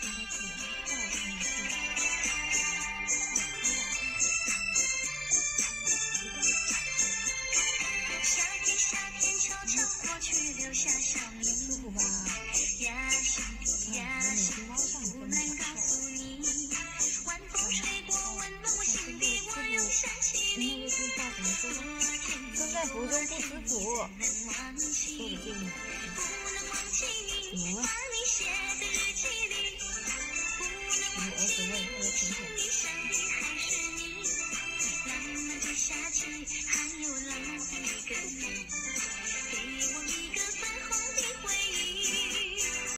生在福中不知福，说的就是你。怎么了？你儿子问我晴天。 夏季还有冷的一个你。